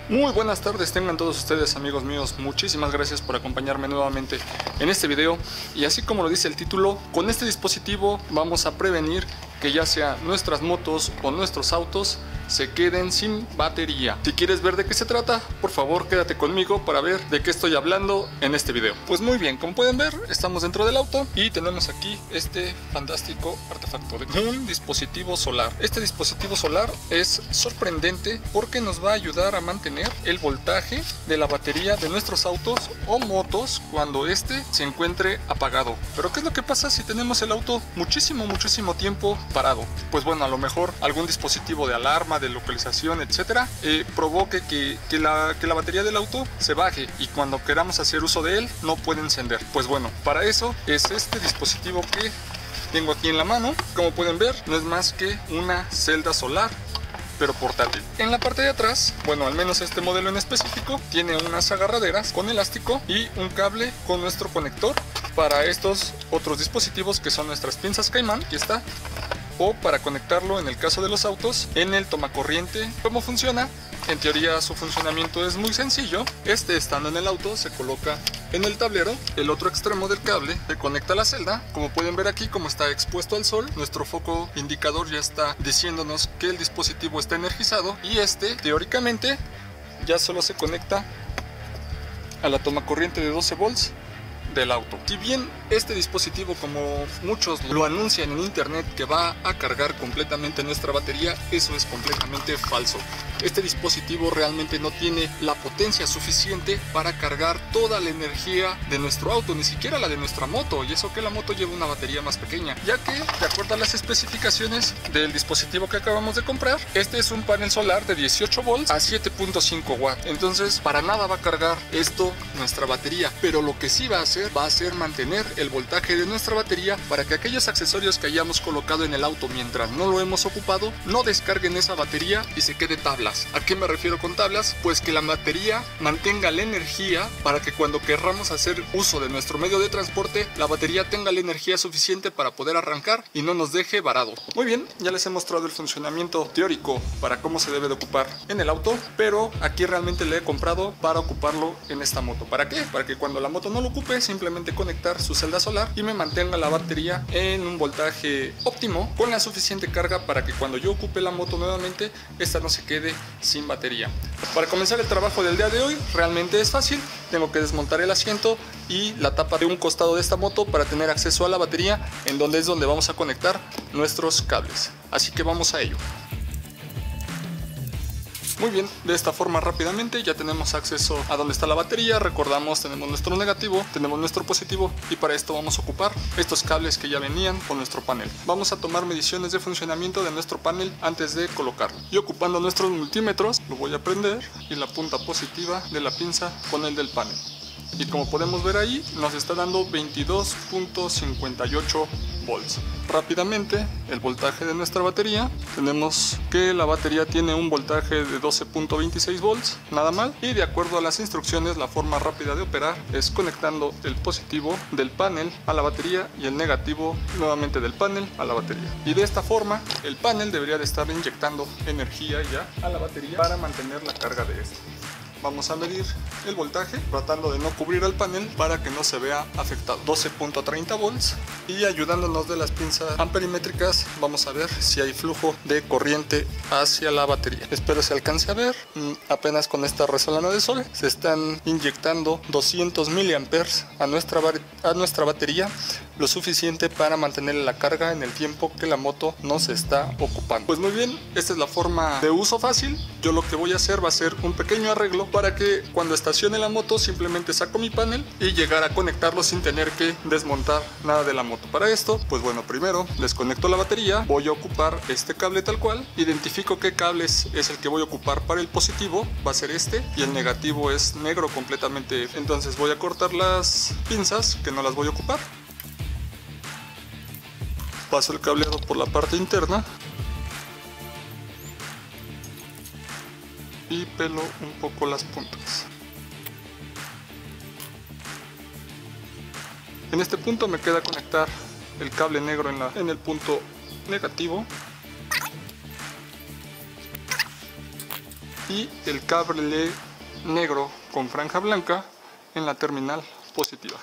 Muy buenas tardes tengan todos ustedes, amigos míos. Muchísimas gracias por acompañarme nuevamente en este video. Y así como lo dice el título, con este dispositivo vamos a prevenir que ya sea nuestras motos o nuestros autos se queden sin batería. Si quieres ver de qué se trata, por favor quédate conmigo para ver de qué estoy hablando en este video. Pues muy bien, como pueden ver, estamos dentro del auto y tenemos aquí este fantástico artefacto de un dispositivo solar. Este dispositivo solar es sorprendente porque nos va a ayudar a mantener el voltaje de la batería de nuestros autos o motos cuando este se encuentre apagado. Pero ¿qué es lo que pasa si tenemos el auto muchísimo tiempo parado? Pues bueno, a lo mejor algún dispositivo de alarma, de localización, etcétera, provoque que la batería del auto se baje y cuando queramos hacer uso de él no puede encender. Pues bueno, para eso es este dispositivo que tengo aquí en la mano. Como pueden ver, no es más que una celda solar, pero portátil. En la parte de atrás, bueno, al menos este modelo en específico, tiene unas agarraderas con elástico y un cable con nuestro conector para estos otros dispositivos que son nuestras pinzas Caimán. Aquí está. O para conectarlo en el caso de los autos en el tomacorriente. ¿Cómo funciona? En teoría su funcionamiento es muy sencillo. Este, estando en el auto, se coloca en el tablero. El otro extremo del cable se conecta a la celda. Como pueden ver aquí, como está expuesto al sol, nuestro foco indicador ya está diciéndonos que el dispositivo está energizado. Y este, teóricamente, ya solo se conecta a la tomacorriente de 12 volts del auto. Si bien este dispositivo, como muchos lo anuncian en internet, que va a cargar completamente nuestra batería, eso es completamente falso. Este dispositivo realmente no tiene la potencia suficiente para cargar toda la energía de nuestro auto, ni siquiera la de nuestra moto, y eso que la moto lleva una batería más pequeña, ya que, de acuerdo a las especificaciones del dispositivo que acabamos de comprar, este es un panel solar de 18 volts a 7.5 watts, entonces para nada va a cargar esto nuestra batería, pero lo que sí va a ser mantener el voltaje de nuestra batería para que aquellos accesorios que hayamos colocado en el auto mientras no lo hemos ocupado no descarguen esa batería y se quede tablas. ¿A qué me refiero con tablas? Pues que la batería mantenga la energía para que cuando querramos hacer uso de nuestro medio de transporte, la batería tenga la energía suficiente para poder arrancar y no nos deje varado. Muy bien, ya les he mostrado el funcionamiento teórico para cómo se debe de ocupar en el auto, pero aquí realmente le he comprado para ocuparlo en esta moto. ¿Para qué? Para que cuando la moto no lo ocupe, simplemente conectar su celda solar y me mantenga la batería en un voltaje óptimo con la suficiente carga para que cuando yo ocupe la moto nuevamente, esta no se quede sin batería. Para comenzar el trabajo del día de hoy realmente es fácil. Tengo que desmontar el asiento y la tapa de un costado de esta moto para tener acceso a la batería, en donde es donde vamos a conectar nuestros cables. Así que vamos a ello. Muy bien, de esta forma rápidamente ya tenemos acceso a donde está la batería. Recordamos, tenemos nuestro negativo, tenemos nuestro positivo y para esto vamos a ocupar estos cables que ya venían con nuestro panel. Vamos a tomar mediciones de funcionamiento de nuestro panel antes de colocarlo. Y ocupando nuestros multímetros, lo voy a prender y la punta positiva de la pinza con el del panel. Y como podemos ver ahí, nos está dando 22.58 volts. Rápidamente, el voltaje de nuestra batería. Tenemos que la batería tiene un voltaje de 12.26 volts, nada mal. Y de acuerdo a las instrucciones, la forma rápida de operar es conectando el positivo del panel a la batería y el negativo nuevamente del panel a la batería. Y de esta forma, el panel debería de estar inyectando energía ya a la batería para mantener la carga de esta. Vamos a medir el voltaje tratando de no cubrir al panel para que no se vea afectado. 12.30 volts y ayudándonos de las pinzas amperimétricas vamos a ver si hay flujo de corriente hacia la batería. Espero se alcance a ver. Apenas con esta resolana de sol se están inyectando 200 miliamperes a nuestra batería, lo suficiente para mantener la carga en el tiempo que la moto no se está ocupando. Pues muy bien, esta es la forma de uso fácil. Yo lo que voy a hacer va a ser un pequeño arreglo para que cuando estacione la moto simplemente saco mi panel y llegar a conectarlo sin tener que desmontar nada de la moto. Para esto, pues bueno, primero desconecto la batería, voy a ocupar este cable tal cual, identifico qué cable es el que voy a ocupar para el positivo, va a ser este, y el negativo es negro completamente, entonces voy a cortar las pinzas que no las voy a ocupar. Paso el cableado por la parte interna y pelo un poco las puntas. En este punto me queda conectar el cable negro en el punto negativo y el cable negro con franja blanca en la terminal positiva.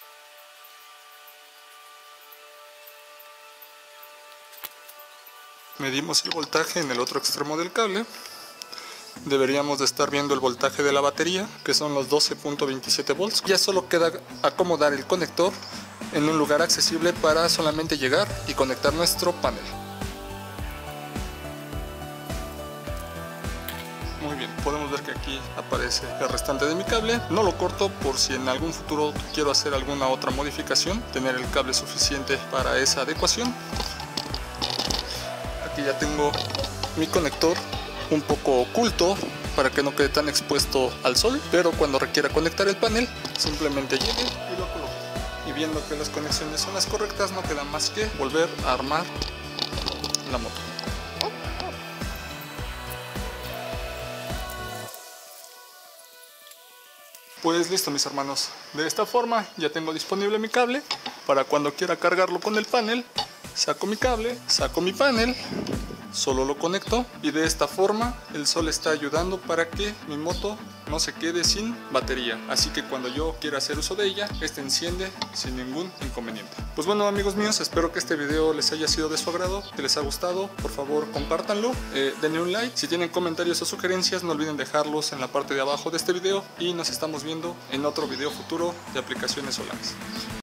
Medimos el voltaje en el otro extremo del cable. Deberíamos de estar viendo el voltaje de la batería, que son los 12.27 volts. Ya solo queda acomodar el conector en un lugar accesible para solamente llegar y conectar nuestro panel. Muy bien, podemos ver que aquí aparece el restante de mi cable. No lo corto por si en algún futuro quiero hacer alguna otra modificación, tener el cable suficiente para esa adecuación. Aquí ya tengo mi conector un poco oculto para que no quede tan expuesto al sol, pero cuando requiera conectar el panel simplemente llegue y lo coloque. Y viendo que las conexiones son las correctas, no queda más que volver a armar la moto. Pues listo, mis hermanos, de esta forma ya tengo disponible mi cable para cuando quiera cargarlo con el panel. Saco mi cable, saco mi panel, solo lo conecto y de esta forma el sol está ayudando para que mi moto no se quede sin batería. Así que cuando yo quiera hacer uso de ella, esta enciende sin ningún inconveniente. Pues bueno, amigos míos, espero que este video les haya sido de su agrado, que les ha gustado. Por favor, compártanlo, denle un like. Si tienen comentarios o sugerencias, no olviden dejarlos en la parte de abajo de este video y nos estamos viendo en otro video futuro de aplicaciones solares.